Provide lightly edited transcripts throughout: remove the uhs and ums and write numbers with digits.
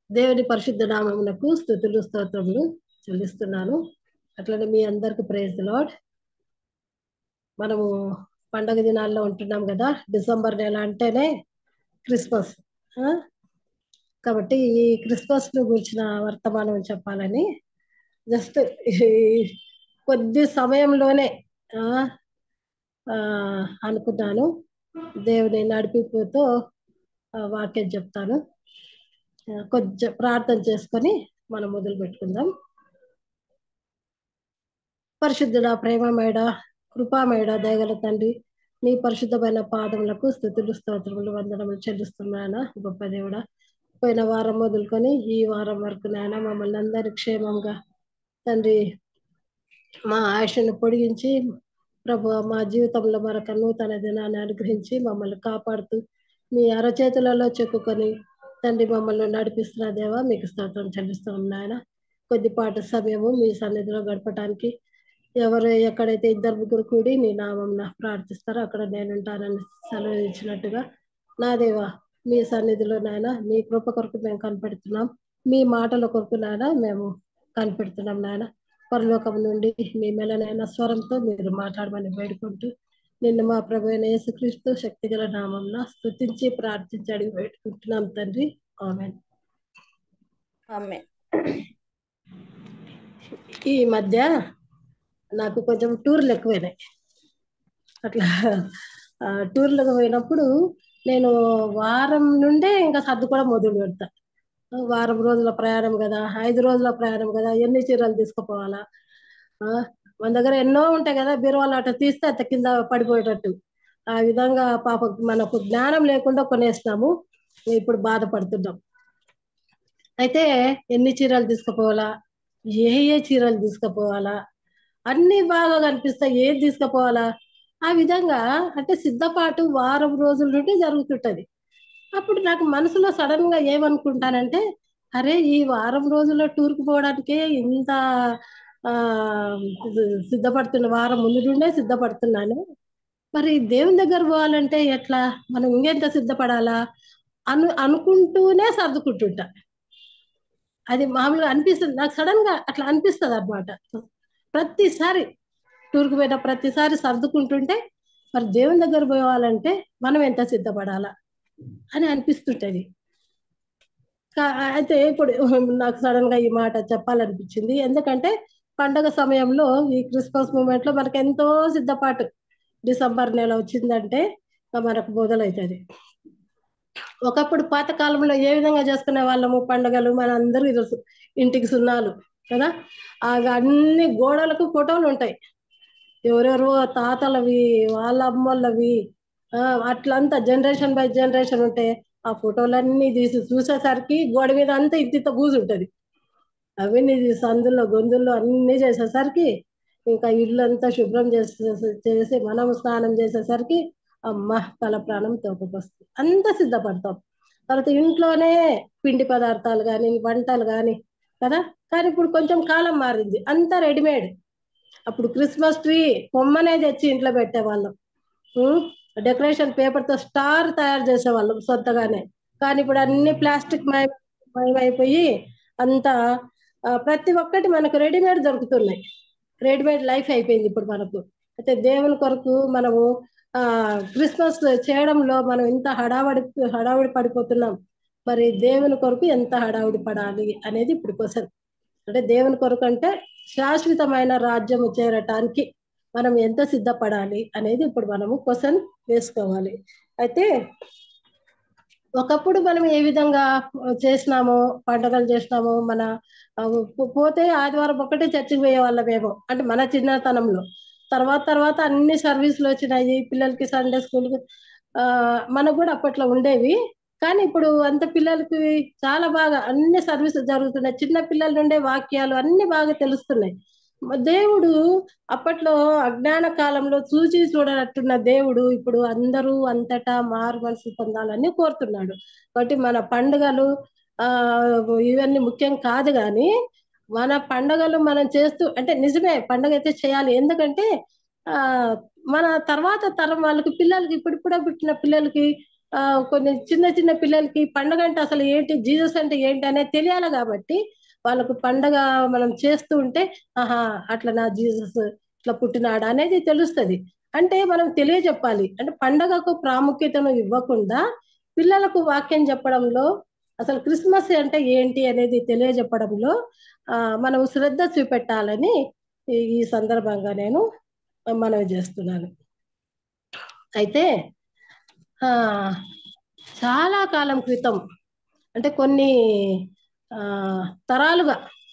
దేవుని పరిశుద్ధ నామమునకు స్తుతులు స్తోత్రములు చెల్లిస్తున్నాను. అట్లనే మీ అందరికి ప్రైజ్ ది లార్డ్. మనము పండగ దినాల్లో ఉంటున్నాం కదా. డిసెంబర్ నెల అంటేనే క్రిస్మస్. ఆ? కాబట్టి ఈ క్రిస్మస్ ను గురించిన వర్తమానం చెప్పాలని జస్ట్ కొద్ది సమయంలోనే ఆ, ఆ, అనుకున్నాను. దేవుని నడిపిపోతూ వాక్యం చెప్తాను. కొంచెం ప్రార్థన చేసుకొని మనం మొదలు పెట్టుకుందాం. పరిశుద్ధుడ, ప్రేమమేడ, కృపామేడ, దయగల తండ్రి, మీ పరిశుద్ధమైన పాదములకు స్థుతులు స్తోత్రములు వందనములు చెల్లిస్తున్నాయన. గొప్ప దేవుడ, పోయిన వారం మొదలుకొని ఈ వారం వరకు నాయన మమ్మల్ని అందరి క్షేమంగా తండ్రి మా ఆయుష్ను పొడిగించి ప్రభు మా జీవితంలో మరొక నూతన దినాన్ని అనుగ్రహించి మమ్మల్ని కాపాడుతూ మీ అరచేతులలో చెక్కుకొని తండ్రి మమ్మల్ని నడిపిస్తున్న దేవా మీకు స్తోత్రం చెల్లిస్తున్నాం నాయన. కొద్దిపాటి సమయము మీ సన్నిధిలో గడపడానికి ఎవరు ఎక్కడైతే ఇద్దరు ముగ్గురు కూడి నీ నామం ప్రార్థిస్తారో అక్కడ నేను ఉంటానని సెలవు ఇచ్చినట్టుగా నా దేవా మీ సన్నిధిలో నాయన మీ కృప కొరకు మేము కనిపెడుతున్నాం. మీ మాటల కొరకు నాయన మేము కనిపెడుతున్నాం నాయన. పరలోకం నుండి మీ మెలనైన స్వరంతో మీరు మాట్లాడమని వేడుకుంటూ నిన్ను మా ప్రభు అయిన యేసుక్రీస్తు శక్తిగల నామంన స్తుతించి ప్రార్థించి అడిగి పెట్టుకుంటున్నాం తండ్రి. ఆమేన్. ఆమేన్. ఈ మధ్య నాకు కొంచెం టూర్లు ఎక్కువైనాయి. అట్లా టూర్లకు పోయినప్పుడు నేను వారం నుండే ఇంకా సర్దుకోవడం మొదలు పెడతా. వారం రోజుల ప్రయాణం కదా, 5 రోజుల ప్రయాణం కదా, ఎన్ని చీరలు తీసుకుపోవాలా. మన దగ్గర ఎన్నో ఉంటాయి కదా, బీరువాళ్ళు అట్లా తీస్తే అంత కింద పడిపోయేటట్టు. ఆ విధంగా పాప మనకు జ్ఞానం లేకుండా కొనేసినాము. ఇప్పుడు బాధపడుతున్నాం. అయితే ఎన్ని చీరలు తీసుకుపోవాలా, ఏ ఏ చీరలు తీసుకుపోవాలా, అన్ని బాగా కనిపిస్తాయి, ఏది తీసుకుపోవాలా, ఆ విధంగా అంటే సిద్ధపాటు వారం రోజుల నుండి జరుగుతుంటది. అప్పుడు నాకు మనసులో సడన్ గా ఏమనుకుంటానంటే, అరే ఈ వారం రోజుల్లో టూర్కి పోవడానికే ఇంత ఆ సిద్ధపడుతున్న, వారం ముందు నుండే సిద్ధపడుతున్నాను. మరి దేవుని దగ్గర పోవాలంటే ఎట్లా, మనం ఇంకెంత సిద్ధపడాలా అనుకుంటూనే సర్దుకుంటుంటా. అది మామూలుగా అనిపిస్తుంది నాకు, సడన్ గా అట్లా అనిపిస్తుంది అనమాట. ప్రతిసారి టూర్కి పోయిన ప్రతిసారి సర్దుకుంటుంటే మరి దేవుని దగ్గర పోవాలంటే మనం ఎంత సిద్ధపడాలా అని అనిపిస్తుంటది. అయితే ఇప్పుడు నాకు సడన్ గా ఈ మాట చెప్పాలనిపించింది. ఎందుకంటే పండగ సమయంలో ఈ క్రిస్మస్ మూమెంట్ లో మనకు ఎంతో సిద్ధపాటు. డిసెంబర్ నెల వచ్చిందంటే మనకు మొదలవుతుంది. ఒకప్పుడు పాతకాలంలో ఏ విధంగా చేసుకునే వాళ్ళము పండుగలు మన అందరికీ తెలుసు. ఇంటికి సున్నాలు కదా, అన్ని గోడలకు ఫోటోలు ఉంటాయి. ఎవరెవరో తాతలవి, వాళ్ళ అమ్మోళ్ళవి, అట్లంతా జనరేషన్ బై జనరేషన్ ఉంటే ఆ ఫోటోలన్నీ తీసి చూసేసరికి గోడ మీద అంతా ఇంత కూర్చుంటది. అవన్నీ సందుల్లో గొంతుల్లో అన్ని చేసేసరికి ఇంకా ఇల్లు అంతా శుభ్రం చేసి మనం స్నానం చేసేసరికి అమ్మ తల ప్రాణం తోపుకొస్తుంది. అంత సిద్ధపడతాం. తర్వాత ఇంట్లోనే పిండి పదార్థాలు కానీ వంటలు కానీ కదా. కానీ ఇప్పుడు కొంచెం కాలం మారింది, అంతా రెడీమేడ్. అప్పుడు క్రిస్మస్ ట్రీ కొమ్మనే తెచ్చి ఇంట్లో పెట్టేవాళ్ళం. డెకరేషన్ పేపర్ తో స్టార్ తయారు చేసేవాళ్ళం సొంతగానే. కానీ ఇప్పుడు అన్ని ప్లాస్టిక్ మయమైపోయి అంతా ప్రతి ఒక్కటి మనకు రెడీమేడ్ దొరుకుతున్నాయి. రెడీమేడ్ లైఫ్ అయిపోయింది ఇప్పుడు మనకు. అయితే దేవుని కొరకు మనము క్రిస్మస్ చేయడంలో మనం ఎంత హడావుడి పడిపోతున్నాం. మరి దేవుని కొరకు ఎంత హడావుడి పడాలి అనేది ఇప్పుడు క్వశ్చన్. అంటే దేవుని కొరకు అంటే శాశ్వతమైన రాజ్యము చేరటానికి మనం ఎంత సిద్ధపడాలి అనేది ఇప్పుడు మనము క్వశ్చన్ వేసుకోవాలి. అయితే ఒకప్పుడు మనం ఏ విధంగా చేసినామో, పండుగలు చేసినామో, మన పోతే ఆదివారం ఒక్కటే చర్చికి పోయే వాళ్ళమేమో, అంటే మన చిన్నతనంలో. తర్వాత అన్ని సర్వీసులు వచ్చినాయి పిల్లలకి, సండే స్కూల్ మనకు కూడా అప్పట్లో ఉండేవి. కానీ ఇప్పుడు అంత పిల్లలకి చాలా బాగా అన్ని సర్వీసులు జరుగుతున్నాయి. చిన్న పిల్లల నుండే వాక్యాలు అన్ని బాగా తెలుస్తున్నాయి. దేవుడు అప్పట్లో అజ్ఞాన కాలంలో చూచి చూడనట్టున్న దేవుడు ఇప్పుడు అందరూ అంతటా మారు మనసు పొందాలని కోరుతున్నాడు. కాబట్టి మన పండుగలు ఇవన్నీ ముఖ్యం కాదు, కానీ మన పండుగలు మనం చేస్తూ, అంటే నిజమే పండుగ అయితే చేయాలి. ఎందుకంటే మన తర్వాత తరం వాళ్ళకి, పిల్లలకి, ఇప్పుడిప్పుడే పుట్టిన పిల్లలకి కొన్ని చిన్న చిన్న పిల్లలకి పండగ అంటే అసలు ఏంటి, జీసస్ అంటే ఏంటి అనేది తెలియాలి కాబట్టి వాళ్ళకు పండగ మనం చేస్తూ ఉంటే ఆహా అట్లా నా జీసస్ ఇట్లా పుట్టినాడు అనేది తెలుస్తుంది. అంటే మనం తెలియజెప్పాలి. అంటే పండగకు ప్రాముఖ్యతను ఇవ్వకుండా పిల్లలకు వాక్యం చెప్పడంలో, అసలు క్రిస్మస్ అంటే ఏంటి అనేది తెలియజెప్పడంలో మనం శ్రద్ధ చూపెట్టాలని ఈ సందర్భంగా నేను మనవి చేస్తున్నాను. అయితే ఆ చాలా కాలం క్రితం, అంటే కొన్ని ఆ తరాలుగా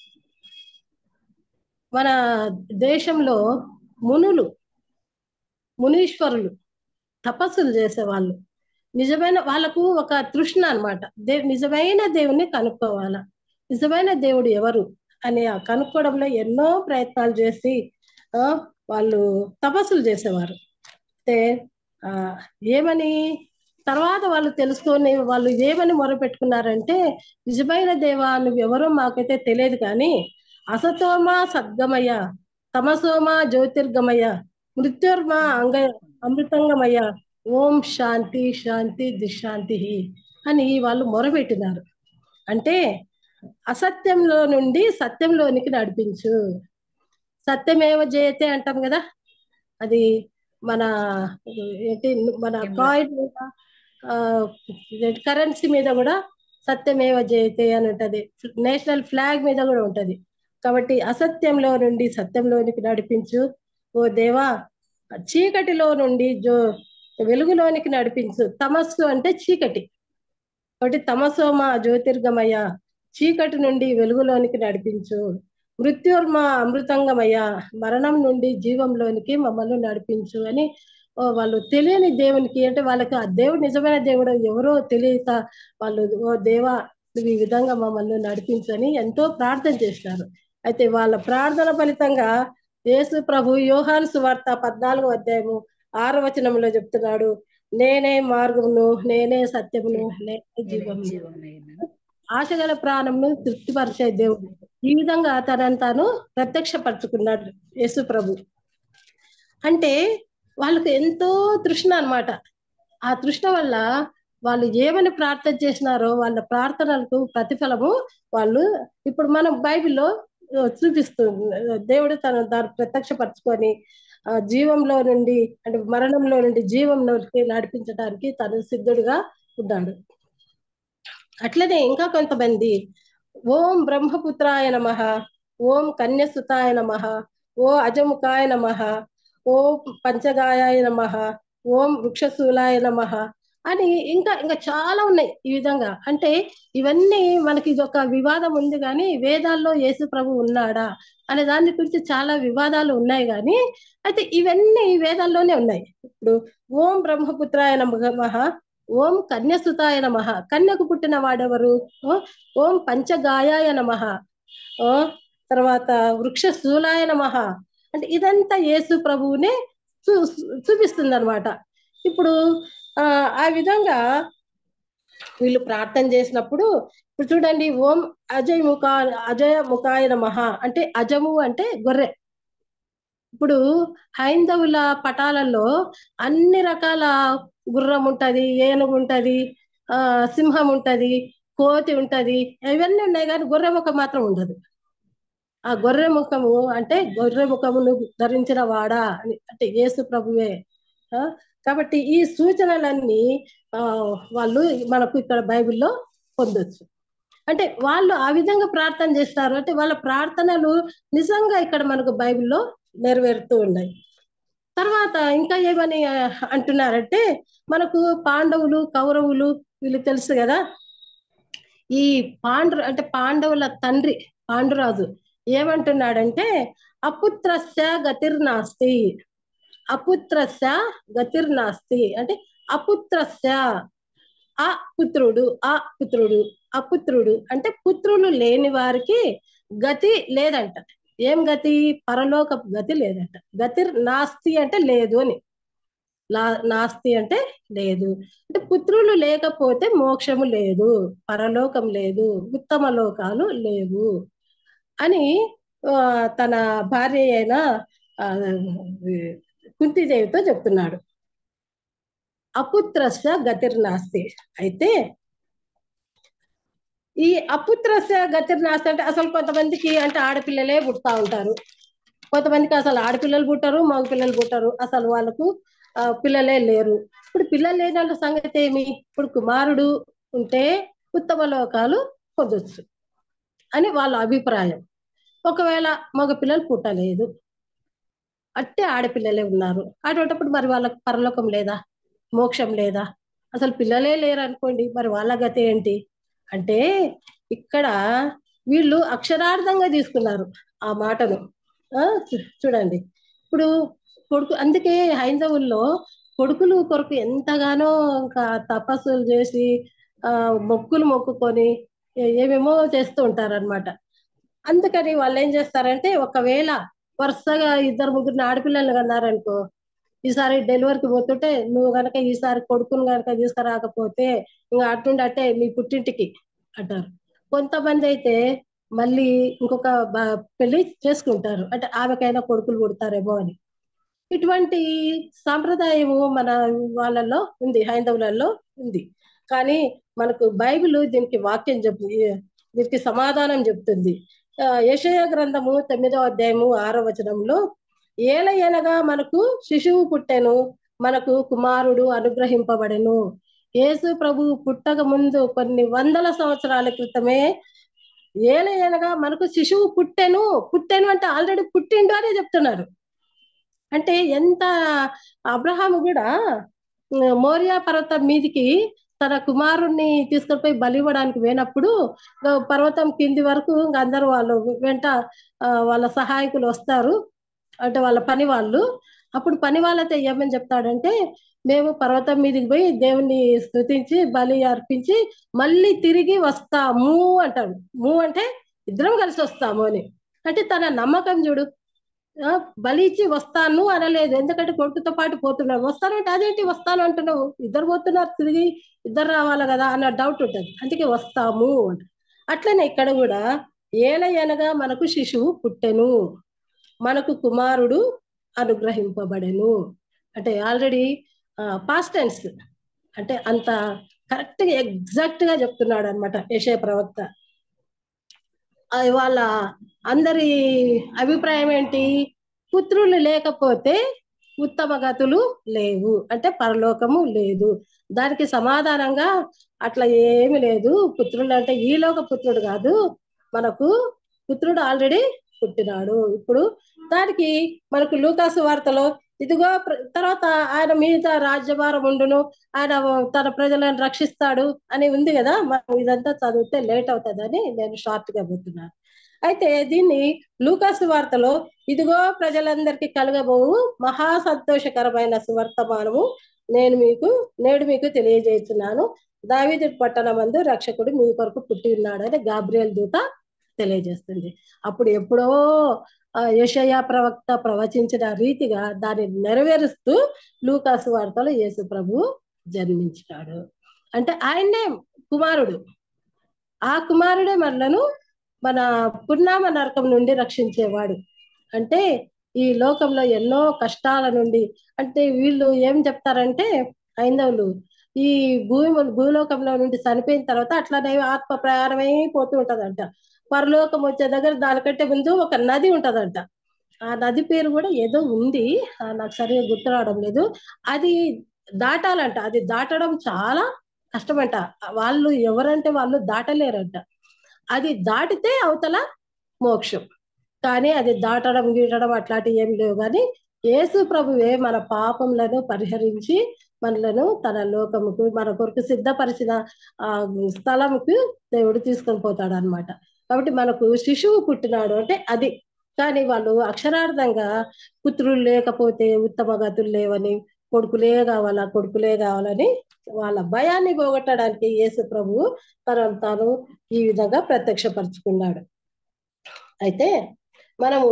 మన దేశంలో మునులు, మునీశ్వరులు తపస్సులు చేసేవాళ్ళు. నిజమైన వాళ్ళకు ఒక తృష్ణ అనమాట. నిజమైన దేవుణ్ణి కనుక్కోవాలా, నిజమైన దేవుడు ఎవరు అని కనుక్కోవడంలో ఎన్నో ప్రయత్నాలు చేసి ఆ వాళ్ళు తపస్సులు చేసేవారు. అయితే ఆ ఏమని తర్వాత వాళ్ళు తెలుసుకొని వాళ్ళు ఏమని మొరపెట్టుకున్నారంటే, నిజమైన దేవా నువ్వెవరో మాకైతే తెలియదు కానీ అసతోమ సద్గమయ, తమసోమ జ్యోతిర్గమయ, మృత్యుర్మా అమృతంగమయ, ఓం శాంతి శాంతి దిశాంతి అని వాళ్ళు మొరపెట్టినారు. అంటే అసత్యంలో నుండి సత్యంలోనికి నడిపించు. సత్యమేవ జయతే అంటాం కదా, అది మన ఏంటి, మన కాయిన్ మీద, కరెన్సీ మీద కూడా సత్యమేవ జయతే అని ఉంటది, నేషనల్ ఫ్లాగ్ మీద కూడా ఉంటది. కాబట్టి అసత్యంలో నుండి సత్యంలోనికి నడిపించు ఓ దేవా, చీకటిలో నుండి వెలుగులోనికి నడిపించు. తమస్సు అంటే చీకటి, కాబట్టి తమసోమ జ్యోతిర్గమయ, చీకటి నుండి వెలుగులోనికి నడిపించు. మృత్యుర్మ అమృతంగమయ, మరణం నుండి జీవంలోనికి మమ్మల్ని నడిపించు అని వాళ్ళు తెలియని దేవునికి, అంటే వాళ్ళకి ఆ దేవుడు నిజమైన దేవుడు ఎవరో తెలియక వాళ్ళు ఓ దేవా నువ్వు ఈ విధంగా మమ్మల్ని నడిపించని ఎంతో ప్రార్థన చేసినారు. అయితే వాళ్ళ ప్రార్థన ఫలితంగా యేసు ప్రభు యోహాను సువార్త 14వ అధ్యాయము 6వ వచనంలో చెప్తున్నాడు, నేనే మార్గమును, నేనే సత్యమును, నేనే జీవమును, ఆశగల ప్రాణంను తృప్తిపరిచే దేవుడు. ఈ విధంగా తనను తాను ప్రత్యక్షపరచుకున్నాడు యేసు ప్రభు. అంటే వాళ్ళకు ఎంతో తృష్ణ అన్నమాట. ఆ తృష్ణ వల్ల వాళ్ళు ఏమని ప్రార్థన చేసినారో వాళ్ళ ప్రార్థనలకు ప్రతిఫలము వాళ్ళు ఇప్పుడు మనం బైబిల్లో చూపిస్తుంది. దేవుడు దాన్ని ప్రత్యక్షపరచుకొని జీవంలో నుండి, అంటే మరణంలో నుండి జీవంలోకి నడిపించడానికి తను సిద్ధుడుగా ఉన్నాడు. అట్లనే ఇంకా కొంతమంది ఓం బ్రహ్మపుత్రాయ నమః, ఓం కన్యసుతాయ నమః, ఓ అజముఖాయ నమః, ఓ పంచగాయాయ నమః, ఓం వృక్షశూలాయ నమః అని ఇంకా ఇంకా చాలా ఉన్నాయి ఈ విధంగా. అంటే ఇవన్నీ మనకి ఇది ఒక వివాదం ఉంది కానీ వేదాల్లో యేసు ప్రభు ఉన్నాడా అనే దాని గురించి చాలా వివాదాలు ఉన్నాయి కానీ, అయితే ఇవన్నీ వేదాల్లోనే ఉన్నాయి. ఇప్పుడు ఓం బ్రహ్మపుత్రాయ నమః, ఓం కన్యసుతాయ నమః, కన్యకు పుట్టిన వాడెవరు, ఓం పంచగాయాయ నమః, తర్వాత వృక్షశూలాయ నమః, అంటే ఇదంతా యేసు ప్రభువునే చూపిస్తుంది అనమాట. ఇప్పుడు ఆ విధంగా వీళ్ళు ప్రార్థన చేసినప్పుడు ఇప్పుడు చూడండి, ఓం అజయ ముఖాయ నమః అంటే అజము అంటే గొర్రె. ఇప్పుడు హైందవుల పటాలలో అన్ని రకాల గుర్రం ఉంటది, ఏనుగు ఉంటది, సింహం ఉంటది, కోతి ఉంటది, ఇవన్నీ ఉన్నాయి కానీ గొర్రె ముఖం మాత్రం ఉండదు. ఆ గొర్రె ముఖము అంటే గొర్రె ముఖమును ధరించిన వాడా అని, అంటే యేసు ప్రభువే. కాబట్టి ఈ సూచనలన్నీ వాళ్ళు మనకు ఇక్కడ బైబిల్లో పొందొచ్చు. అంటే వాళ్ళు ఆ విధంగా ప్రార్థన చేస్తారు. అంటే వాళ్ళ ప్రార్థనలు నిజంగా ఇక్కడ మనకు బైబిల్లో నెరవేరుతూ ఉన్నాయి. తర్వాత ఇంకా ఏమని అంటున్నారంటే, మనకు పాండవులు కౌరవులు వీళ్ళు తెలుసు కదా. ఈ అంటే పాండవుల తండ్రి పాండురాజు ఏమంటున్నాడంటే, అపుత్రస్య గతిర్నాస్తి, అపుత్రస్య గతిర్నాస్తి అంటే అపుత్రస్య, అపుత్రుడు అంటే పుత్రులు లేని వారికి గతి లేదంట. ఏం గతి? పరలోక గతి లేదంట. గతిర్ నాస్తి అంటే లేదు అని, నాస్తి అంటే లేదు, అంటే పుత్రులు లేకపోతే మోక్షము లేదు, పరలోకం లేదు, ఉత్తమ లోకాలు లేవు అని తన భార్య అయిన కుంతీదేవితో చెప్తున్నాడు. అపుత్రస్య గతిర్నాస్తి. అయితే ఈ అపుత్రస్య గతిర్నాస్తి అంటే అసలు కొంతమందికి అంటే ఆడపిల్లలే పుడతా ఉంటారు, కొంతమందికి అసలు ఆడపిల్లలు పుట్టరు, మగ పిల్లలు పుట్టరు, అసలు వాళ్ళకు పిల్లలే లేరు. ఇప్పుడు పిల్లలు లేని వాళ్ళ సంగతి ఏమి? ఇప్పుడు కుమారుడు ఉంటే ఉత్తమ లోకాలు పొందొచ్చు అని వాళ్ళ అభిప్రాయం. ఒకవేళ మగ పిల్లలు పుట్టలేదు, అట్టే ఆడపిల్లలే ఉన్నారు, అటువంటిప్పుడు మరి వాళ్ళకి పరలోకం లేదా, మోక్షం లేదా? అసలు పిల్లలే లేరు అనుకోండి, మరి వాళ్ళ గతి ఏంటి అంటే ఇక్కడ వీళ్ళు అక్షరార్థంగా తీసుకున్నారు ఆ మాటను. చూడండి, ఇప్పుడు కొడుకు, అందుకే హైందవుల్లో కొడుకులు కొరకు ఎంతగానో ఇంకా తపస్సులు చేసి మొక్కులు మొక్కుకొని ఏమేమో చేస్తూ ఉంటారనమాట. అందుకని వాళ్ళు ఏం చేస్తారంటే ఒకవేళ వరుసగా ఇద్దరు ముగ్గురిని ఆడపిల్లలు కన్నారనుకో, ఈసారి డెలివరీకి పోతుంటే నువ్వు గనక ఈసారి కొడుకుని గనక తీసుకురాకపోతే ఇంకా అటుండి అట్టే మీ పుట్టింటికి అంటారు. కొంతమంది అయితే మళ్ళీ ఇంకొక పెళ్లి చేసుకుంటారు, అంటే ఆమెకైనా కొడుకులు పుడతారేమో అని. ఇటువంటి సాంప్రదాయము మన వాళ్ళల్లో ఉంది, హైందవులలో ఉంది. కానీ మనకు బైబిల్ దీనికి వాక్యం చెప్తుంది, దీనికి సమాధానం చెప్తుంది. యెషయా గ్రంథము 9వ అధ్యాయము 6వ వచనంలో ఏలయనగా మనకు శిశువు పుట్టెను, మనకు కుమారుడు అనుగ్రహింపబడెను. యేసు ప్రభువు పుట్టక ముందు కొన్ని వందల సంవత్సరాల క్రితమే ఏలయనగా మనకు శిశువు పుట్టెను. పుట్టెను అంటే ఆల్రెడీ పుట్టిండు అని చెప్తున్నారు. అంటే ఎంత అబ్రహాము కూడా మోరియా పర్వతం మీదికి తన కుమారుణ్ణి తీసుకొని పోయి బలి ఇవ్వడానికి పోయినప్పుడు పర్వతం కింది వరకు అందరూ వాళ్ళు వెంట వాళ్ళ సహాయకులు వస్తారు, అంటే వాళ్ళ పని వాళ్ళు. అప్పుడు పని వాళ్ళతో ఏమని చెప్తాడంటే, మేము పర్వతం మీదకి పోయి దేవుణ్ణి స్తుతించి బలి అర్పించి మళ్ళీ తిరిగి వస్తాము అంటాడు. అంటే ఇద్దరం కలిసి వస్తాము అని. అంటే తన నమ్మకం చూడు. బలి ఇచ్చి వస్తాను అనలేదు, ఎందుకంటే కొడుకుతో పాటు పోతున్నాడు. వస్తానంటే అదేంటి వస్తాను అంటున్నావు, ఇద్దరు పోతున్నారు తిరిగి ఇద్దరు రావాలి కదా అన్న డౌట్ ఉంటుంది, అందుకే వస్తాము అంట. అట్లనే ఇక్కడ కూడా ఏలయనగా మనకు శిశువు పుట్టెను, మనకు కుమారుడు అనుగ్రహింపబడెను అంటే ఆల్రెడీ పాస్ట్ టెన్స్, అంటే అంత కరెక్ట్ గా ఎగ్జాక్ట్ గా చెప్తున్నాడు అనమాట యెషయా ప్రవక్త. వాళ్ళ అందరి అభిప్రాయం ఏంటి? పుత్రులు లేకపోతే ఉత్తమ గతులు లేవు, అంటే పరలోకము లేదు. దానికి సమాధానంగా అట్లా ఏమి లేదు, పుత్రుడు అంటే ఈ లోక పుత్రుడు కాదు, మనకు పుత్రుడు ఆల్రెడీ పుట్టినాడు. ఇప్పుడు దానికి మనకు లూకాసు వార్తలో ఇదిగో తర్వాత ఆయన మీద రాజ్యభారం ఉండును, ఆయన తన ప్రజలను రక్షిస్తాడు అని ఉంది కదా. మనం ఇదంతా చదివితే లేట్ అవుతుందని నేను షార్ట్ గా పోతున్నాను. అయితే దీన్ని లూకాసు వార్తలో ఇదిగో ప్రజలందరికీ కలగబోవు మహా సంతోషకరమైన సువర్తమానము నేడు మీకు తెలియజేస్తున్నాను, దావీదు పట్టణమందు రక్షకుడు మీ కొరకు పుట్టి ఉన్నాడని గాబ్రియల్ దూత తెలియజేస్తుంది. అప్పుడు ఎప్పుడో యెషయా ప్రవక్త ప్రవచించిన రీతిగా దాన్ని నెరవేరుస్తూ లూకాసు వార్తలో యేసు ప్రభు జన్మించాడు. అంటే ఆయన్నే కుమారుడు, ఆ కుమారుడే మనలను మన పున్నామ నరకం నుండి రక్షించేవాడు. అంటే ఈ లోకంలో ఎన్నో కష్టాల నుండి, అంటే వీళ్ళు ఏం చెప్తారంటే హైందవులు, ఈ భూలోకంలో నుండి చనిపోయిన తర్వాత అట్లానే ఆత్మ ప్రయాణమైపోతూ ఉంటదంట. పరలోకం వచ్చే దగ్గర దానికంటే ముందు ఒక నది ఉంటదంట. ఆ నది పేరు కూడా ఏదో ఉంది, నాకు సరిగా గుర్తు రావడం లేదు. అది దాటాలంట, అది దాటడం చాలా కష్టమంట. వాళ్ళు ఎవరంటే వాళ్ళు దాటలేరంట. అది దాటితే అవతల మోక్షం. కానీ అది దాటడం గీటడం అట్లాంటివి ఏం లేవు. కానీ యేసు ప్రభువే మన పాపములను పరిహరించి మనలను తన లోకముకు మన కొరకు సిద్ధపరిచిన స్థలముకు దేవుడు తీసుకొని పోతాడు అనమాట. కాబట్టి మనకు శిశువు పుట్టినాడు అంటే అది. కానీ వాళ్ళు అక్షరార్థంగా పుత్రులు లేకపోతే ఉత్తమ గతులు లేవని, కొడుకులే కావాలని వాళ్ళ భయాన్ని పోగొట్టడానికి యేసు ప్రభువు తనను తాను ఈ విధంగా ప్రత్యక్షపరుచుకున్నాడు. అయితే మనము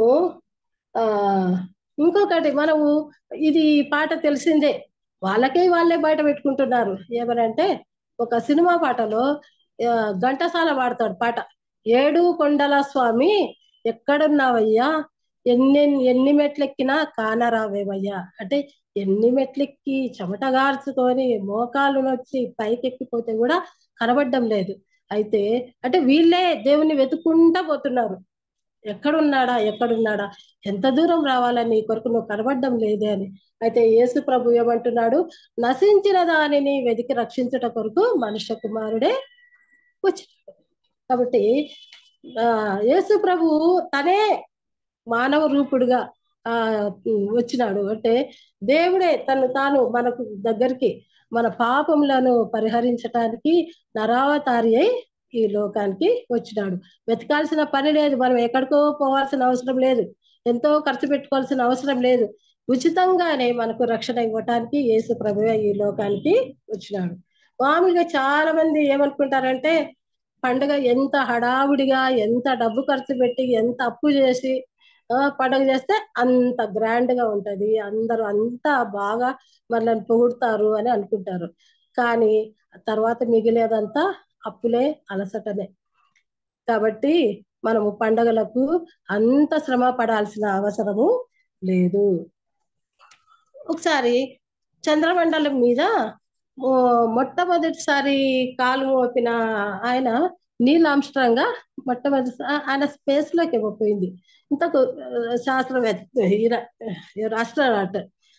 ఇంకొకటి, మనము ఇది పాట తెలిసిందే, వాళ్ళే బయట పెట్టుకుంటున్నారు. ఏమనంటే ఒక సినిమా పాటలో ఘంటసాల పాడతాడు పాట, ఏడు కొండల స్వామి ఎక్కడున్నావయ్యా, ఎన్ని మెట్లెక్కినా కానరావేవయ్యా. అంటే ఎన్ని మెట్లెక్కి చెమట గార్చుకొని మోకాలు నొచ్చి పైకెక్కిపోతే కూడా కనబడడం లేదు. అయితే అంటే వీళ్ళే దేవుని వెతుక్కుంటా పోతున్నారు. ఎక్కడున్నాడా ఎక్కడున్నాడా, ఎంత దూరం రావాలని నీ కొరకు నువ్వు కనబడడం లేదే అని. అయితే యేసు ప్రభు ఏమంటున్నాడు, నశించిన దానిని వెతికి రక్షించుట కొరకు మనుష్య కుమారుడే వచ్చినాడు. కాబట్టి యేసు ప్రభు తనే మానవ రూపుడుగా ఆ వచ్చినాడు. అంటే దేవుడే తను తాను మనకు దగ్గరికి మన పాపములను పరిహరించటానికి నరావతారి అయి ఈ లోకానికి వచ్చినాడు. వెతకాల్సిన పని లేదు, మనం ఎక్కడికో పోవాల్సిన అవసరం లేదు, ఎంతో ఖర్చు పెట్టుకోవాల్సిన అవసరం లేదు. ఉచితంగానే మనకు రక్షణ ఇవ్వటానికి యేసు ప్రభువే ఈ లోకానికి వచ్చినాడు. మామూలుగా చాలా మంది ఏమనుకుంటారంటే పండుగ ఎంత హడావుడిగా, ఎంత డబ్బు ఖర్చు పెట్టి, ఎంత అప్పు చేసి పండుగ చేస్తే అంత గ్రాండ్ గా ఉంటది, అందరూ అంతా బాగా మనల్ని పొగుడుతారు అని అనుకుంటారు. కానీ తర్వాత మిగిలేదంతా అప్పులే, అలసటనే. కాబట్టి మనము పండుగలకు అంత శ్రమ పడాల్సిన అవసరము లేదు. ఒకసారి చంద్రమండలం మీద మొట్టమొదటిసారి కాలు మోపిన ఆయన నీల్ ఆమ్స్ట్రాంగ్ గా మొట్టమొదటి ఆయన స్పేస్ లోకి పోయింది. ఇంతకు శాస్త్రవేత్త రాష్ట్ర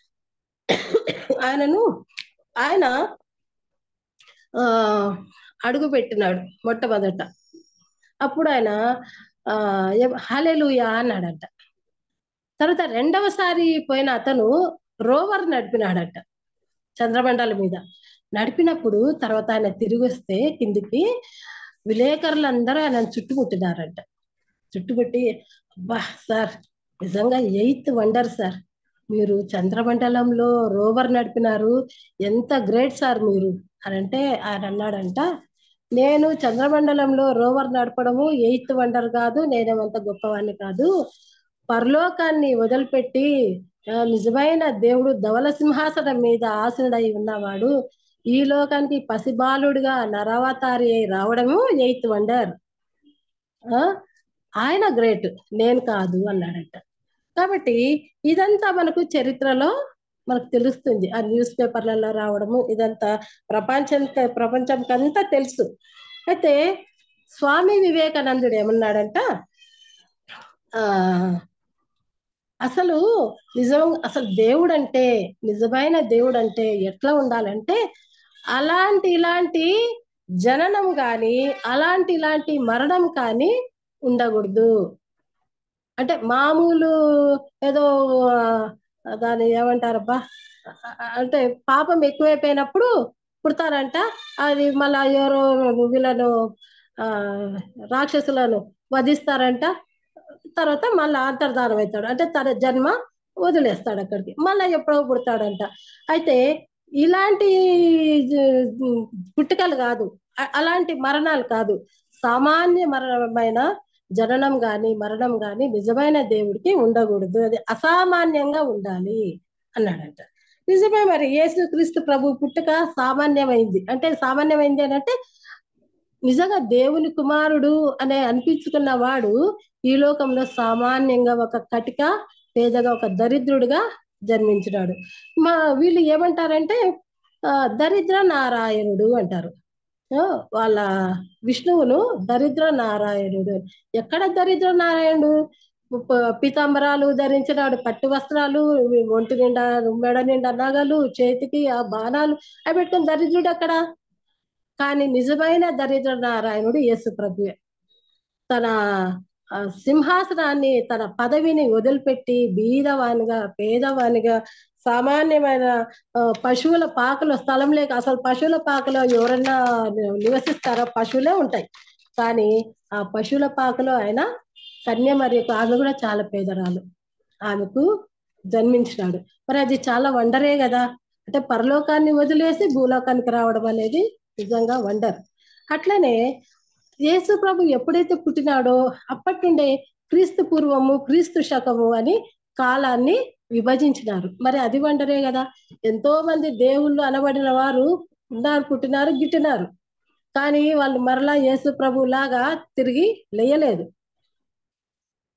ఆయన అడుగు పెట్టినాడు మొట్టమొదట. అప్పుడు ఆయన హల్లెలూయా అన్నాడంట. తర్వాత రెండవసారి పోయిన అతను రోవర్ నడిపినాడట చంద్రమండలం మీద. నడిపినప్పుడు తర్వాత ఆయన తిరిగి వస్తే కిందికి విలేకరులందరూ ఆయన చుట్టుముట్టినారంట. చుట్టుముట్టి, అబ్బా సార్, నిజంగా 8th వండర్ సార్, మీరు చంద్రమండలంలో రోవర్ నడిపినారు, ఎంత గ్రేట్ సార్ మీరు అని అంటే ఆయన అన్నాడంట, నేను చంద్రమండలంలో రోవర్ నడపడము 8th వండర్ కాదు, నేనేమంత గొప్పవాడిని కాదు. పరలోకాన్ని వదిలిపెట్టి నిజమైన దేవుడు ధవల సింహాసనం మీద ఆసనుడై ఉన్నవాడు ఈ లోకానికి పసిబాలుడుగా నరావతారి అయి రావడము 8th వండర్. ఆయన గ్రేట్, నేను కాదు అన్నాడంట. కాబట్టి ఇదంతా మనకు చరిత్రలో మనకు తెలుస్తుంది, ఆ న్యూస్ పేపర్లలో రావడము ఇదంతా ప్రపంచంకంతా తెలుసు. అయితే స్వామి వివేకానందుడు ఏమన్నాడంట, అసలు అసలు దేవుడు అంటే, నిజమైన దేవుడు అంటే ఎట్లా ఉండాలంటే, ఇలాంటి జననం కానీ ఇలాంటి మరణం కానీ ఉండకూడదు. అంటే మామూలు ఏదో దాన్ని ఏమంటారబ్బా, అంటే పాపం ఎక్కువైపోయినప్పుడు పుడతారంట, అది మళ్ళా ఎవరో వీళ్ళను రాక్షసులను వధిస్తారంట, తర్వాత మళ్ళీ అంతర్ధానం అవుతాడు, అంటే తన జన్మ వదిలేస్తాడు అక్కడికి, మళ్ళీ ఎప్పుడో పుడతాడంట. అయితే ఇలాంటి పుట్టుకలు కాదు, అలాంటి మరణాలు కాదు, సామాన్య మరణమైన జననం గాని మరణం గాని నిజమైన దేవుడికి ఉండకూడదు, అది అసామాన్యంగా ఉండాలి అన్నాడంట. నిజమే, మరి యేసుక్రీస్తు ప్రభు పుట్టుక సామాన్యమైంది. అంటే సామాన్యమైంది అని అంటే నిజంగా దేవుని కుమారుడు అనే అనిపించుకున్న వాడు ఈ లోకంలో సామాన్యంగా ఒక కటిక పేదగా ఒక దరిద్రుడుగా జన్మించినాడు. వీళ్ళు ఏమంటారంటే దరిద్ర నారాయణుడు అంటారు. వాళ్ళ విష్ణువును దరిద్ర నారాయణుడు. ఎక్కడ దరిద్ర నారాయణుడు? పీతాంబరాలు ధరించినాడు, పట్టు వస్త్రాలు, ఒంటి నిండా మెడ నిండా నగలు, చేతికి ఆ బాణాలు అవి పెట్టుకుని దరిద్రుడు అక్కడ. కానీ నిజమైన దరిద్ర నారాయణుడు యేసు ప్రభువే. తన సింహాసనాన్ని, తన పదవిని వదిలిపెట్టి బీదవానిగా, పేదవానిగా, సామాన్యమైన పశువుల పాకలో స్థలం లేక, అసలు పశువుల పాకలో ఎవరన్నా నివసిస్తారో? పశువులే ఉంటాయి, కానీ ఆ పశువుల పాకలో ఆయన కన్య మరియకు, ఆమె కూడా చాలా పేదరాలు, ఆమెకు జన్మించినాడు. మరి అది చాలా వండరే కదా. అంటే పరలోకాన్ని వదిలేసి భూలోకానికి రావడం అనేది నిజంగా వండర్. అట్లనే యేసు ప్రభు ఎప్పుడైతే పుట్టినాడో అప్పటి నుండే క్రీస్తు పూర్వము, క్రీస్తు శకము అని కాలాన్ని విభజించినారు. మరి అది వండరే కదా. ఎంతో మంది దేవుళ్ళు అనబడిన వారు ఉన్నారు, పుట్టినారు, గిట్టినారు, కానీ వాళ్ళు మరలా యేసు ప్రభు లాగా తిరిగి లేయలేదు.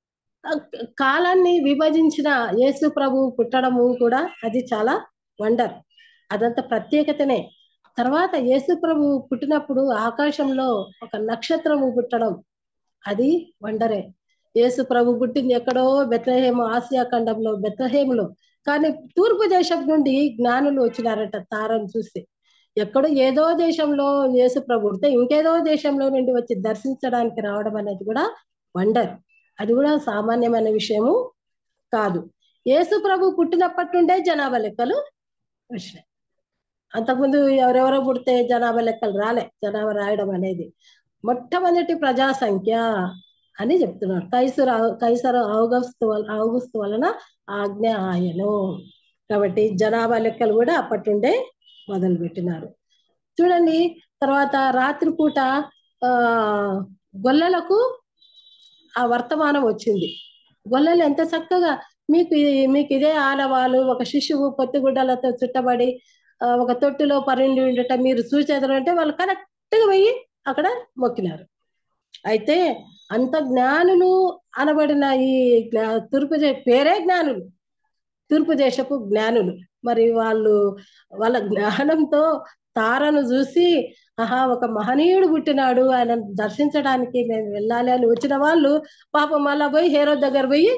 కాలాన్ని విభజించిన యేసు ప్రభు పుట్టడము కూడా అది చాలా వండర్. అదంత ప్రత్యేకతనే. తర్వాత యేసు ప్రభు పుట్టినప్పుడు ఆకాశంలో ఒక నక్షత్రము పుట్టడం అది వండరే. యేసు ప్రభు పుట్టింది ఎక్కడో బెత్లెహేము, ఆసియా ఖండంలో బెత్లెహేములో. కానీ తూర్పు దేశం నుండి జ్ఞానులు వచ్చినారట తారను చూసి. ఎక్కడో ఏదో దేశంలో యేసు ప్రభు పుడితే ఇంకేదో దేశంలో నుండి వచ్చి దర్శించడానికి రావడం అనేది కూడా వండర్. అది కూడా సామాన్యమైన విషయము కాదు. యేసు ప్రభు పుట్టినప్పటి నుండే జనాభా లెక్కలు వచ్చినాయి. అంతకుముందు ఎవరెవరో పుడితే జనాభా లెక్కలు రాలే. జనాభా రాయడం అనేది మొట్టమొదటి ప్రజా సంఖ్య అని చెప్తున్నారు. కైసరు ఔగుస్తు వలన ఆజ్ఞ ఆయను. కాబట్టి జనాభా లెక్కలు కూడా అప్పటి నుండే మొదలు పెట్టినారు. చూడండి, తర్వాత రాత్రిపూట గొల్లలకు ఆ వర్తమానం వచ్చింది. గొల్లలు ఎంత చక్కగా మీకు ఇదే ఆనవాళ్ళు, ఒక శిశువు పొత్తిగుడ్డలతో చుట్టబడి ఒక తొట్టిలో పరిండి ఉండటం మీరు చూసేదారు అంటే వాళ్ళు కరెక్ట్గా పోయి అక్కడ మొక్కినారు. అయితే అంత జ్ఞానులు అనబడిన ఈ తూర్పు పేరే జ్ఞానులు, తూర్పు దేశపు జ్ఞానులు. మరి వాళ్ళ జ్ఞానంతో తారను చూసి ఆహా ఒక మహనీయుడు పుట్టినాడు, ఆయన దర్శించడానికి మేము వెళ్ళాలి అని వచ్చిన వాళ్ళు పాపం మళ్ళా పోయి హేరోద్ దగ్గర పోయి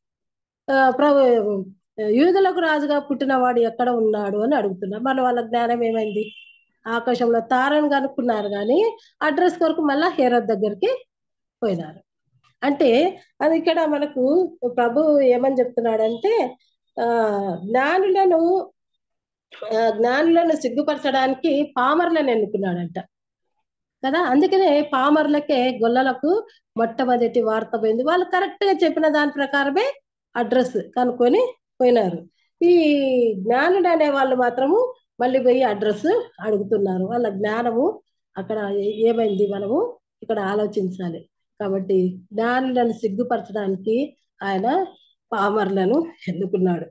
యూదులకు రాజుగా పుట్టినవాడు ఎక్కడ ఉన్నాడు అని అడుగుతున్నారు. మళ్ళీ వాళ్ళ జ్ఞానం ఏమైంది? ఆకాశంలో తారను కనుక్కున్నారు కానీ అడ్రస్ కొరకు మళ్ళా హేరోద్ దగ్గరికి పోయినారు. అంటే అది ఇక్కడ మనకు ప్రభు ఏమని చెప్తున్నాడంటే జ్ఞానులను సిగ్గుపరచడానికి పామర్లను ఎన్నుకున్నాడంట కదా. అందుకనే పామర్లకే గొల్లలకు మొట్టమొదటి వార్త పోయింది. వాళ్ళు కరెక్ట్ గా చెప్పిన దాని ప్రకారమే అడ్రస్ కనుక్కొని పోయినారు. ఈ జ్ఞానుడు అనే వాళ్ళు మాత్రము మళ్ళీ పోయి అడ్రస్ అడుగుతున్నారు. వాళ్ళ జ్ఞానము అక్కడ ఏమైంది మనము ఇక్కడ ఆలోచించాలి. కాబట్టి జ్ఞానులను సిగ్గుపరచడానికి ఆయన పామర్లను ఎన్నుకున్నాడు.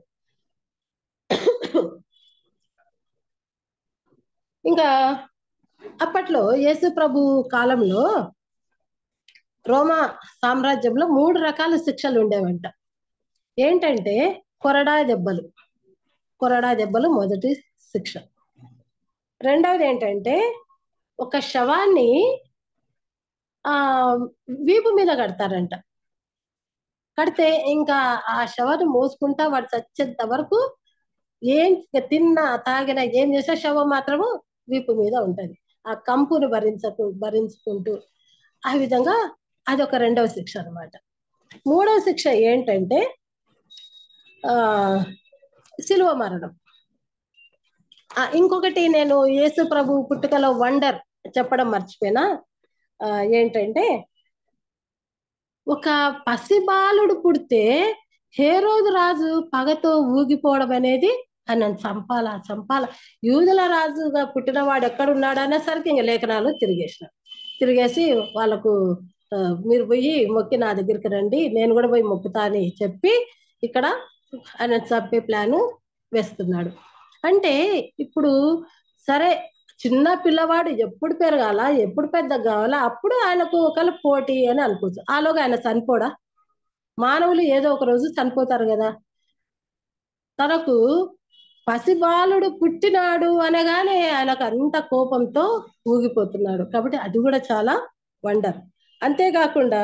ఇంకా అప్పట్లో యేసు ప్రభు కాలంలో రోమా సామ్రాజ్యంలో 3 రకాల శిక్షలు ఉండేవంట. ఏంటంటే కొరడా దెబ్బలు మొదటి శిక్ష. రెండవది ఏంటంటే ఒక శవాన్ని వీపు మీద కడతారంట. కడితే ఇంకా ఆ శవాన్ని మోసుకుంటా వాడు చచ్చేంత వరకు ఏం తిన్నా తాగినా ఏం చేసే శవం మాత్రము వీపు మీద ఉంటది. ఆ కంపును భరించుకుంటూ ఆ విధంగా అదొక రెండవ శిక్ష అన్నమాట. మూడవ శిక్ష ఏంటంటే శిలువ మరణం. ఇంకొకటి నేను యేసు ప్రభు పుట్టుకలో వండర్ చెప్పడం మర్చిపోయినా. ఏంటంటే ఒక పసిబాలుడు పుడితే హేరోదు రాజు పగతో ఊగిపోవడం అనేది ఆయన చంపాల యూదుల రాజుగా పుట్టినవాడు ఎక్కడున్నాడు అనేసరికి ఇంకా లేఖనాలు తిరిగేసి వాళ్ళకు మీరు పోయి మొక్కి నా దగ్గరికి రండి, నేను కూడా పోయి మొక్కుతా అని చెప్పి ఇక్కడ ఆయన చంపే ప్లాను వేస్తున్నాడు. అంటే ఇప్పుడు సరే చిన్న పిల్లవాడు ఎప్పుడు పెరగాల, ఎప్పుడు పెద్ద కావాలా, అప్పుడు ఆయనకు ఒకవేళ పోటీ అని అనుకోవచ్చు. ఆలోగా ఆయన చనిపోడా? మానవులు ఏదో ఒక రోజు చనిపోతారు కదా. తనకు పసిబాలుడు పుట్టినాడు అనగానే ఆయనకు అంత కోపంతో ఊగిపోతున్నాడు. కాబట్టి అది కూడా చాలా వండర్. అంతేకాకుండా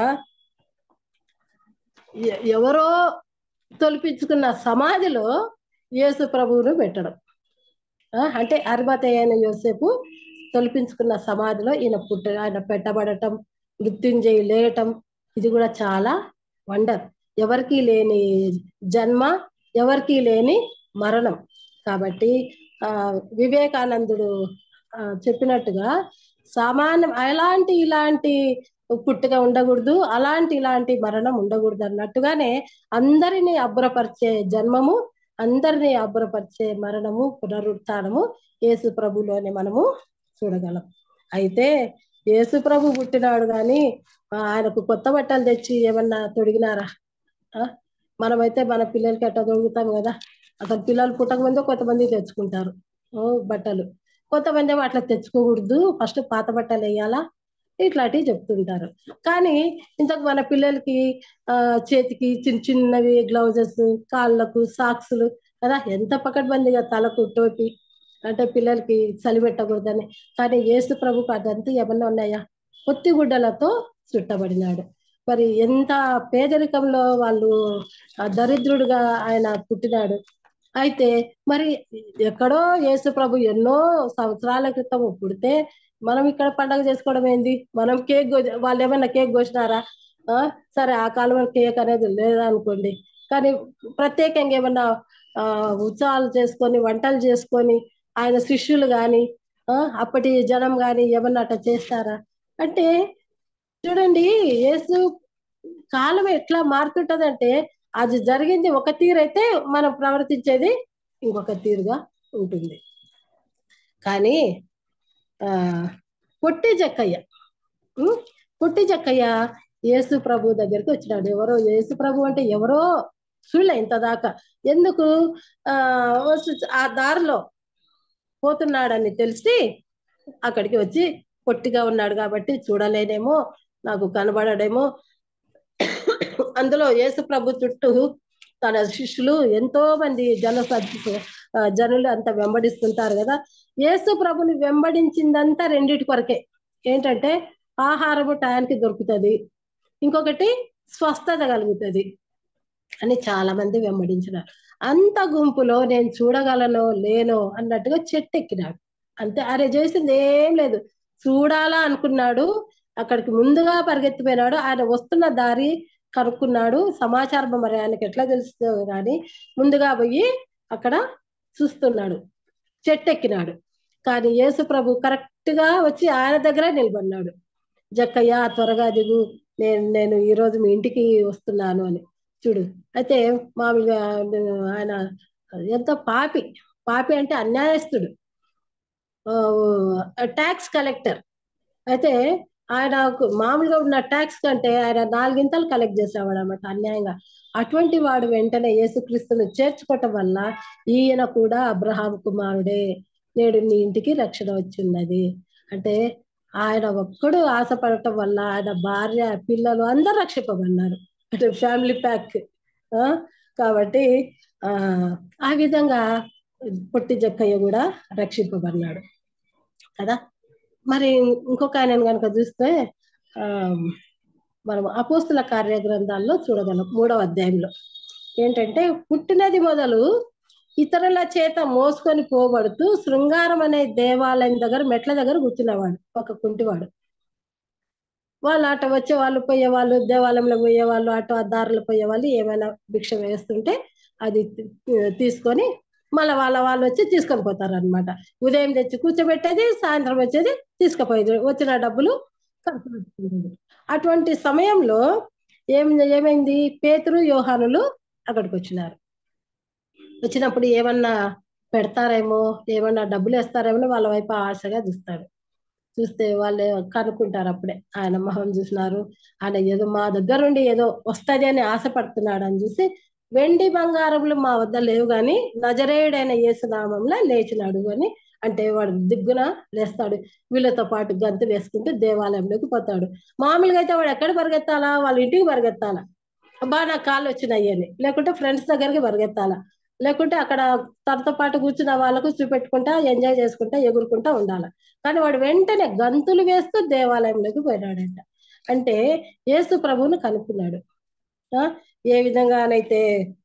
ఎవరో తొలిపించుకున్న సమాధిలో యేసు ప్రభువును పెట్టడం, అంటే అరిమతయ్య అయిన యోసేపు తొలిపించుకున్న సమాధిలో ఆయన పెట్టబడటం, మృత్యుంజయి లేయటం, ఇది కూడా చాలా వండర్. ఎవరికి లేని జన్మ, ఎవరికి లేని మరణం. కాబట్టి వివేకానందుడు చెప్పినట్టుగా సామాన్యం ఇలాంటి పుట్టుక ఉండకూడదు, ఇలాంటి మరణం ఉండకూడదు అన్నట్టుగానే అందరినీ అబ్బురపరిచే జన్మము, అందరినీ అబ్బురపరిచే మరణము, పునరుత్థానము యేసు ప్రభులోనే మనము చూడగలం. అయితే యేసు ప్రభు పుట్టినాడు కానీ ఆయనకు కొత్త బట్టలు తెచ్చి ఏమన్నా తొడిగినారా? మనమైతే మన పిల్లలకి ఎట్లా తొడుగుతాం కదా. అసలు పిల్లలు పుట్టక ముందే కొంతమంది తెచ్చుకుంటారు బట్టలు, కొంతమంది ఏమో అట్లా తెచ్చుకోకూడదు, ఫస్ట్ పాత బట్టలు వేయాలా, ఇట్లాంటివి చెప్తుంటారు. కానీ ఇంతకు మన పిల్లలకి చేతికి చిన్న చిన్నవి గ్లౌజెస్, కాళ్ళకు సాక్సులు కదా, ఎంత పకడ్బందీగా తలకు టోపీ, అంటే పిల్లలకి చలి పెట్టకూడదని. కానీ యేసు ప్రభుకు అదంతా ఏమన్నా ఉన్నాయా? పొత్తి గుడ్డలతో చుట్టబడినాడు. మరి ఎంత పేదరికంలో వాళ్ళు దరిద్రుడుగా ఆయన పుట్టినాడు. అయితే మరి ఎక్కడో యేసు ప్రభు ఎన్నో సంవత్సరాల క్రితం పుడితే మనం ఇక్కడ పండగ చేసుకోవడం ఏంది? మనం కేక్ వాళ్ళు ఏమైనా కేక్ కోసినారా? సరే, ఆ కాలంలో కేక్ అనేది లేదనుకోండి, కానీ ప్రత్యేకంగా ఏమన్నా ఉత్సవాలు చేసుకొని వంటలు చేసుకొని ఆయన శిష్యులు కానీ అప్పటి జనం కానీ ఏమన్నా అట్లా చేస్తారా? అంటే చూడండి, యేసు కాలం ఎట్లా మారుతుంటదంటే అది జరిగింది ఒక తీరైతే మనం ప్రవర్తించేది ఇంకొక తీరుగా ఉంటుంది. కానీ పొట్టి జక్కయ్య పొట్టి జక్కయ్య యేసు ప్రభు దగ్గరికి వచ్చినాడు. ఎవరో యేసు ప్రభు అంటే ఎవరో చూడలే ఇంత దాకా. ఎందుకు ఆ దారిలో పోతున్నాడని తెలిసి అక్కడికి వచ్చి, పొట్టిగా ఉన్నాడు కాబట్టి చూడలేనేమో, నాకు కనబడడేమో. అందులో యేసు ప్రభు చుట్టూ తన శిష్యులు ఎంతో మంది జనులు అంతా వెంబడిస్తుంటారు కదా. యేసు ప్రభుని వెంబడించిందంతా రెండిటి కొరకే. ఏంటంటే ఆహారము టయానికి దొరుకుతుంది, ఇంకొకటి స్వస్థత కలుగుతుంది అని చాలా మంది వెంబడించినారు. అంత గుంపులో నేను చూడగలనో లేనో అన్నట్టుగా చెట్టు ఎక్కినాడు అంతే. అరే చేసింది ఏం లేదు, చూడాలా అనుకున్నాడు, అక్కడికి ముందుగా పరిగెత్తిపోయినాడు. ఆయన వస్తున్న దారి కనుక్కున్నాడు. సమాచారం మరి ఆయనకి ఎట్లా తెలుస్తుందో కానీ ముందుగా పోయి అక్కడ చూస్తున్నాడు, చెట్టు ఎక్కినాడు. కానీ యేసు ప్రభు కరెక్ట్ గా వచ్చి ఆయన దగ్గర నిలబడినాడు. జక్కయ్య త్వరగా దిగు, నేను ఈరోజు మీ ఇంటికి వస్తున్నాను అని. చూడు, అయితే మామూలుగా ఆయన ఎంత పాపి అంటే అన్యాయస్తుడు, ట్యాక్స్ కలెక్టర్. అయితే ఆయన మామూలుగా ఉన్న ట్యాక్స్ కంటే ఆయన 4 ఇంతలు కలెక్ట్ చేసేవాడు అన్నమాట అన్యాయంగా. అటువంటి వాడు వెంటనే యేసుక్రీస్తును చేర్చుకోవటం వల్ల ఈయన కూడా అబ్రహాం కుమారుడే, నేడు నీ ఇంటికి రక్షణ వచ్చిన్నది అంటే ఆయన ఒక్కడు ఆశపడటం వల్ల ఆయన భార్య పిల్లలు అందరూ రక్షింపబడినారు. అంటే ఫ్యామిలీ ప్యాక్. కాబట్టి ఆ విధంగా పొట్టి జక్కయ్య కూడా రక్షింపబడినాడు కదా. మరి ఇంకొక ఆయన కనుక చూస్తే మనం అపోస్తుల కార్య గ్రంథాల్లో చూడగలం 3వ అధ్యాయంలో ఏంటంటే, పుట్టినది మొదలు ఇతరుల చేత మోసుకొని పోబడుతూ శృంగారం అనే దేవాలయం దగ్గర మెట్ల దగ్గర కూర్చున్నవాడు ఒక కుంటివాడు. వాళ్ళు అటు వచ్చేవాళ్ళు పోయేవాళ్ళు, దేవాలయంలో పోయేవాళ్ళు, అటు దారిలో పోయేవాళ్ళు ఏమైనా భిక్ష వేస్తుంటే అది తీసుకొని మళ్ళీ వాళ్ళు వచ్చి తీసుకొని పోతారు అనమాట. ఉదయం తెచ్చి కూర్చోబెట్టేది, సాయంత్రం వచ్చేది తీసుకుపోయేది, వచ్చిన డబ్బులు ఖర్చు పెట్టుకునేది. అటువంటి సమయంలో ఏమైంది, పేతురు యోహానులు అక్కడికి వచ్చినారు. వచ్చినప్పుడు ఏమన్నా పెడతారేమో, ఏమన్నా డబ్బులు వేస్తారేమో వాళ్ళ వైపు ఆశగా చూస్తే వాళ్ళు కనుక్కుంటారు. అప్పుడే ఆయన మొహం చూసినారు. ఆయన ఏదో మా దగ్గర నుండి ఏదో వస్తుంది అని ఆశపడుతున్నాడు అని చూసి, వెండి బంగారములు మా వద్ద లేవు కానీ నజరేయుడైన యేసు నామంలో లేచినాడు అని అంటే వాడు దిగ్గున లేస్తాడు. వీళ్ళతో పాటు గంతు వేసుకుంటూ దేవాలయంలోకి పోతాడు. మామూలుగా అయితే వాడు ఎక్కడ పరిగెత్తాలా, వాళ్ళ ఇంటికి పరిగెత్తాలా, అబ్బా నాకు కాళ్ళు వచ్చినాయి అని, లేకుంటే ఫ్రెండ్స్ దగ్గరికి పరిగెత్తాలా, లేకుంటే అక్కడ తనతో పాటు కూర్చున్న వాళ్ళకు చూపెట్టుకుంటా ఎంజాయ్ చేసుకుంటా ఎగురుకుంటా ఉండాలి. కానీ వాడు వెంటనే గంతులు వేస్తూ దేవాలయంలోకి పోయినాడంట. అంటే యేసు ప్రభువును కనుక్కున్నాడు. ఏ విధంగానైతే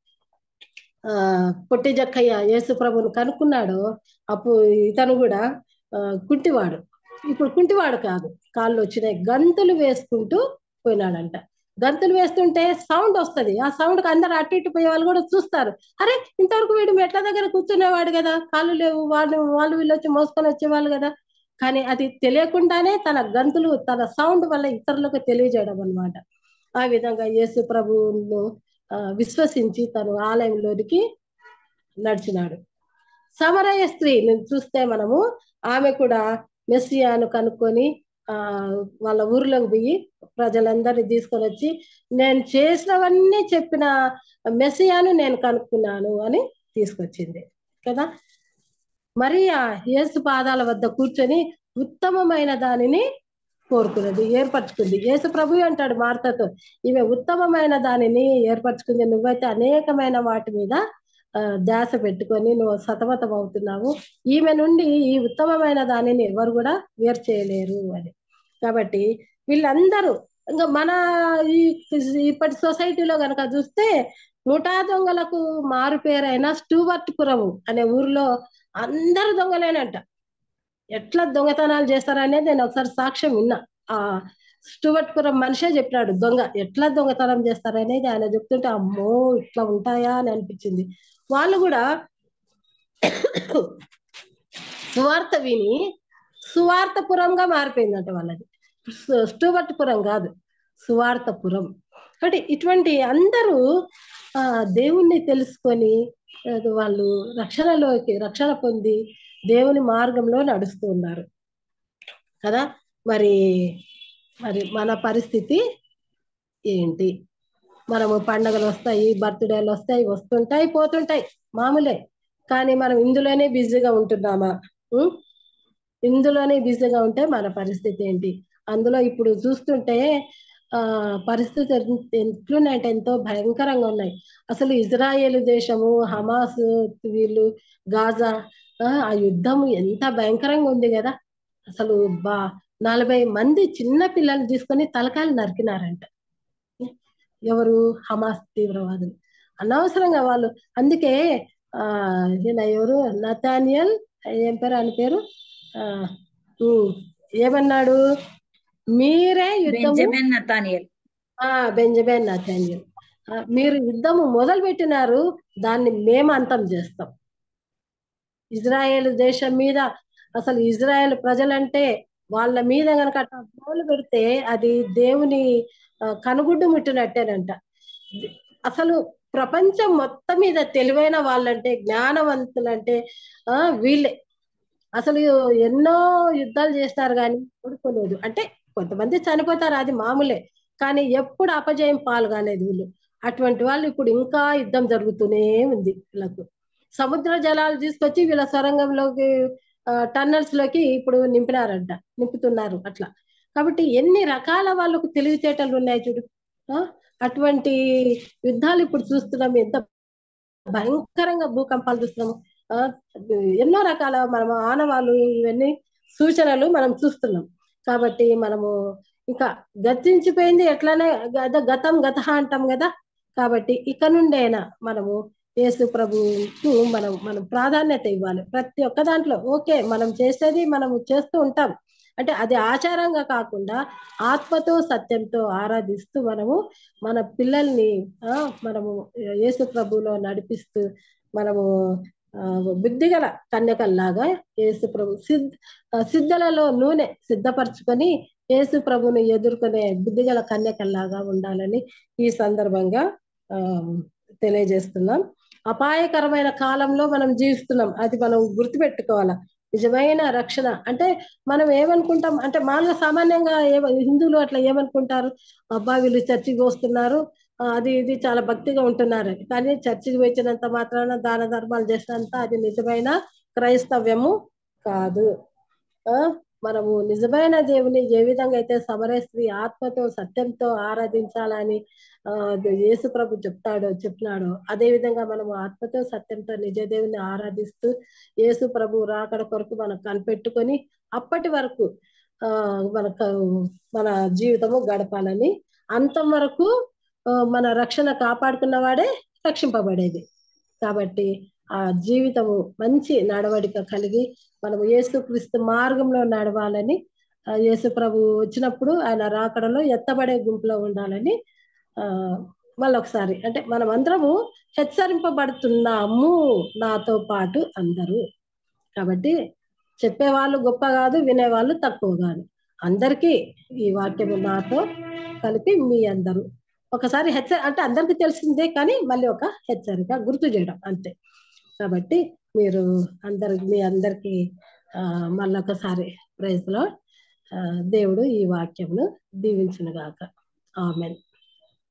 పొట్టి జక్కయ్య యేసు ప్రభువును కనుక్కున్నాడో అప్పుడు ఇతను కూడా కుంటివాడు. ఇప్పుడు కుంటివాడు కాదు, కాళ్ళు వచ్చినాయి, గంతులు వేసుకుంటూ పోయినాడంట. గంతులు వేస్తుంటే సౌండ్ వస్తుంది. ఆ సౌండ్ కి అందరు అటు ఇటు పోయే వాళ్ళు కూడా చూస్తారు. అరే, ఇంతవరకు వీడు మెట్ల దగ్గర కూర్చునేవాడు కదా, కాళ్ళు లేవు, వాళ్ళు వీళ్ళు వచ్చి మోసుకొని వచ్చేవాళ్ళు కదా. కానీ అది తెలియకుండానే తన గంతులు, తన సౌండ్ వల్ల ఇతరులకు తెలియజేయడం అన్నమాట. ఆ విధంగా యేసు ప్రభువును విశ్వసించి తను ఆలయంలోనికి నడిచినాడు. సమరయ స్త్రీని చూస్తే మనము, ఆమె కూడా మెస్సియాను కనుక్కొని వాళ్ళ ఊర్లోకి పోయి ప్రజలందరినీ తీసుకొని వచ్చి, నేను చేసినవన్నీ చెప్పిన మెస్సియాను నేను కనుక్కున్నాను అని తీసుకొచ్చింది కదా. మరియా యేసు పాదాల వద్ద కూర్చొని ఉత్తమమైన దానిని కోరుకున్నది, ఏర్పరచుకుంది. యేసు ప్రభు అంటాడు మార్తతో, ఈమె ఉత్తమమైన దానిని ఏర్పరచుకుంది, నువ్వైతే అనేకమైన వాటి మీద ధ్యాస పెట్టుకొని నువ్వు సతమతం అవుతున్నావు, ఈమె నుండి ఈ ఉత్తమమైన దానిని ఎవరు కూడా వేరు చేయలేరు అని. కాబట్టి వీళ్ళందరూ ఇంకా మన ఈ ఇప్పటి సొసైటీలో కనుక చూస్తే ముఠా దొంగలకు మారు పేరైన స్టూవర్ట్పురం అనే ఊరిలో అందరు దొంగలేనంట. ఎట్లా దొంగతనాలు చేస్తారనేది నేను ఒకసారి సాక్ష్యం విన్నా. ఆ స్టూవర్ట్పురం మనిషే చెప్పినాడు, దొంగ ఎట్లా దొంగతనం చేస్తారనేది ఆయన చెప్తుంటే అమ్మో ఇట్లా ఉంటాయా అని అనిపించింది. వాళ్ళు కూడా సువార్త విని సువార్తపురంగా మారిపోయిందంట వాళ్ళది. స్టూవర్ట్పురం కాదు, సువార్తపురం. కాబట్టి ఇటువంటి అందరూ దేవుణ్ణి తెలుసుకొని వాళ్ళు రక్షణ పొంది దేవుని మార్గంలో నడుస్తూ ఉన్నారు కదా. మరి మన పరిస్థితి ఏంటి? మనము పండగలు వస్తాయి, బర్త్డేలు వస్తాయి, వస్తుంటాయి పోతుంటాయి, మామూలే. కానీ మనం ఇందులోనే బిజీగా ఉంటున్నామా? ఇందులోనే బిజీగా ఉంటే మన పరిస్థితి ఏంటి? అందులో ఇప్పుడు చూస్తుంటే పరిస్థితి ఎట్లున్నాయంటే ఎంతో భయంకరంగా ఉన్నాయి. అసలు ఇజ్రాయేల్ దేశము, హమాస్, వీళ్ళు గాజా, ఆ యుద్ధం ఎంత భయంకరంగా ఉంది కదా. అసలు 40 మంది చిన్న పిల్లల్ని తీసుకొని తలకాయలు నరికినారంట. ఎవరు? హమాస్ తీవ్రవాదులు. అనవసరంగా వాళ్ళు. అందుకే ఎవరు నతానియల్, ఏం పేరు అని పేరు, ఏమన్నాడు? మీరే యుద్ధము, బెంజమిన్ నతానియల్, బెంజమిన్ నతానియల్, మీరు యుద్ధము మొదలు పెట్టినారు, దాన్ని మేము అంతం చేస్తాం. ఇజ్రాయేల్ దేశం మీద, అసలు ఇజ్రాయేల్ ప్రజలంటే వాళ్ళ మీద కనుక మొదలు పెడితే అది దేవుని కనుగుడ్డు ముట్టినట్టేనంట. అసలు ప్రపంచం మొత్తం మీద తెలివైన వాళ్ళంటే, జ్ఞానవంతులంటే వీళ్ళే. అసలు ఎన్నో యుద్ధాలు చేస్తారు కానీ ఓడిపోలేదు. అంటే కొంతమంది చనిపోతారు, అది మామూలే, కానీ ఎప్పుడు అపజయం పాలు కాలేదు వీళ్ళు. అటువంటి వాళ్ళు ఇప్పుడు ఇంకా యుద్ధం జరుగుతూనే ఉంది వీళ్ళకు. సముద్ర జలాలు తీసుకొచ్చి వీళ్ళ సొరంగంలోకి, టన్నల్స్ లోకి ఇప్పుడు నింపుతున్నారు అట్లా. కాబట్టి ఎన్ని రకాల వాళ్ళకు తెలివితేటలు ఉన్నాయి చూడు. అటువంటి యుద్ధాలు ఇప్పుడు చూస్తున్నాం, ఎంత భయంకరంగా భూకంపాలు చూస్తున్నాము, ఎన్నో రకాల మనం ఆనవాళ్ళు, ఇవన్నీ సూచనలు మనం చూస్తున్నాం. కాబట్టి మనము ఇంకా గతించిపోయింది ఎట్లానే గతం గత అంటాం కదా. కాబట్టి ఇక నుండైనా మనము యేసు ప్రభువుకు మనం ప్రాధాన్యత ఇవ్వాలి ప్రతి ఒక్క దాంట్లో. ఓకే, మనం చేసేది మనము చేస్తూ ఉంటాం, అంటే అది ఆచారంగా కాకుండా ఆత్మతో సత్యంతో ఆరాధిస్తూ మనము మన పిల్లల్ని మనము యేసు ప్రభువులో నడిపిస్తూ మనము బుద్ధిగల కన్యకల్లాగా యేసు ప్రభు సిద్ధలలో నూనె సిద్ధపరచుకొని యేసు ప్రభుని ఎదుర్కొనే బుద్ధిగల కన్యకల్లాగా ఉండాలని ఈ సందర్భంగా తెలియజేస్తున్నాం. అపాయకరమైన కాలంలో మనం జీవిస్తున్నాం, అది మనం గుర్తుపెట్టుకోవాలా. నిజమైన రక్షణ అంటే మనం ఏమనుకుంటాం అంటే, మామూలుగా సామాన్యంగా హిందువులు అట్లా ఏమనుకుంటారు, అబ్బా వీళ్ళు చర్చికి వస్తున్నారు, అది ఇది చాలా భక్తిగా ఉంటున్నారు. కానీ చర్చికి వచ్చినంత మాత్రాన, దాన ధర్మాలు చేసినంత అది నిజమైన క్రైస్తవ్యము కాదు. మనము నిజమైన దేవుని ఏ విధంగా అయితే సమరయ స్త్రీ ఆత్మతో సత్యంతో ఆరాధించాలని యేసు ప్రభు చెప్పినాడో అదే విధంగా మనము ఆత్మతో సత్యంతో నిజ దేవుని ఆరాధిస్తూ యేసు ప్రభు రాకడ కొరకు మనం కనిపెట్టుకొని అప్పటి వరకు మన జీవితము గడపాలని, అంతం వరకు మన రక్షణ కాపాడుకున్న వాడే రక్షింపబడేది. కాబట్టి ఆ జీవితము మంచి నడవడిక కలిగి మనము యేసుక్రీస్తు మార్గంలో నడవాలని, యేసు ప్రభు వచ్చినప్పుడు ఆయన రాకడలో ఎత్తబడే గుంపులో ఉండాలని మళ్ళొకసారి అంటే మనం అందరము హెచ్చరింపబడుతున్నాము, నాతో పాటు అందరూ. కాబట్టి చెప్పేవాళ్ళు గొప్ప కాదు, వినేవాళ్ళు తక్కువ కాదు, అందరికీ ఈ వాక్యము నాతో కలిపి మీ అందరూ ఒకసారి అంటే అందరికీ తెలిసిందే, కానీ మళ్ళీ ఒక హెచ్చరిక గుర్తు చేయడం అంతే. కాబట్టి మీరు మీ అందరికీ మళ్ళొకసారి ప్రైజ్ లో దేవుడు ఈ వాక్యమును దీవించును గాక. ఆమేన్.